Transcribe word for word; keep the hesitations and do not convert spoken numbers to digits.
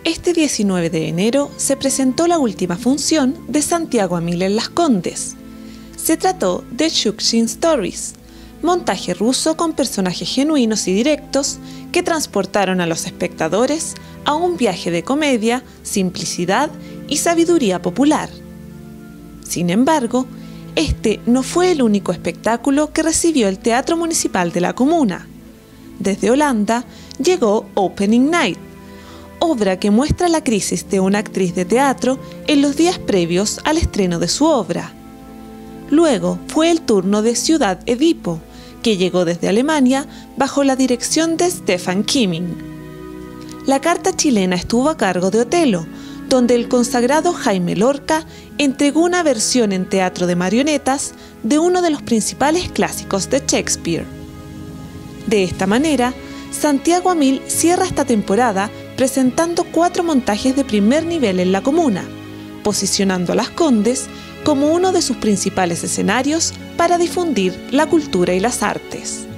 Este diecinueve de enero se presentó la última función de Santiago Amil en Las Condes. Se trató de Shuksin Stories, montaje ruso con personajes genuinos y directos que transportaron a los espectadores a un viaje de comedia, simplicidad y sabiduría popular. Sin embargo, este no fue el único espectáculo que recibió el Teatro Municipal de la comuna. Desde Holanda llegó Opening Night, obra que muestra la crisis de una actriz de teatro en los días previos al estreno de su obra. Luego fue el turno de Ciudad Edipo, que llegó desde Alemania bajo la dirección de Stefan Kimming. La carta chilena estuvo a cargo de Otelo, donde el consagrado Jaime Lorca entregó una versión en teatro de marionetas de uno de los principales clásicos de Shakespeare. De esta manera, Santiago Amil cierra esta temporada presentando cuatro montajes de primer nivel en la comuna, posicionando a Las Condes como uno de sus principales escenarios para difundir la cultura y las artes.